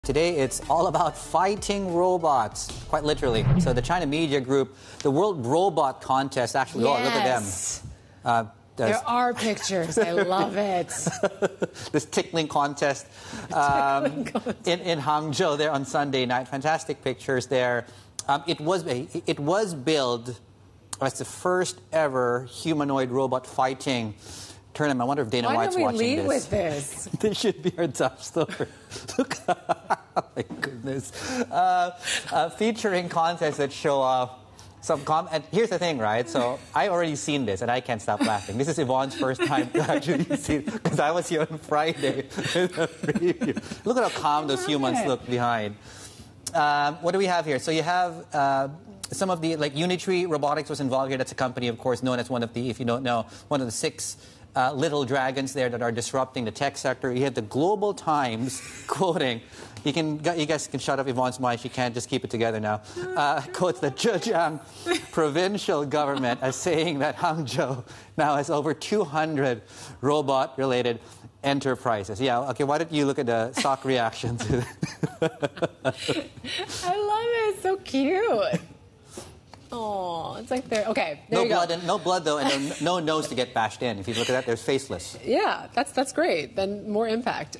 Today, it's all about fighting robots, quite literally. So the China media group, the World Robot Contest, actually, yes. Oh, look at them. There are pictures. I love it. This tickling contest in Hangzhou there on Sunday night. Fantastic pictures there. It was billed as the first ever humanoid robot fighting tournament. I wonder if Dana White's watching this. Why don't we lead with this? This should be our top story. Look, oh my goodness. Featuring contests that show off some and here's the thing, right? So I've already seen this, and I can't stop laughing. This is Yvonne's first time to actually see it, because I was here on Friday with a preview. Look at how calm those humans look behind. What do we have here? So you have some of the, like Unitree Robotics was involved here. That's a company, of course, known as one of the, if you don't know, one of the 6 little dragons there that are disrupting the tech sector. You have the Global Times quoting, you guys can shut up Yvonne's mind, she can't just keep it together now, quotes the Zhejiang provincial government as saying that Hangzhou now has over 200 robot-related enterprises. Yeah, okay, why don't you look at the stock reaction to it? I love it, it's so cute. Oh, it's like they're okay. There No blood though, and no nose to get bashed in. If you look at that, they're faceless. Yeah, that's great. Then more impact.